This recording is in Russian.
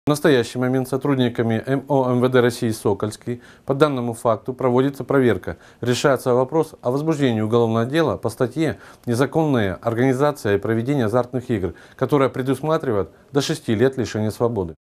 В настоящий момент сотрудниками МО МВД России «Сокольский» по данному факту проводится проверка. Решается вопрос о возбуждении уголовного дела по статье «Незаконная организация и проведение азартных игр», которая предусматривает до 6 лет лишения свободы.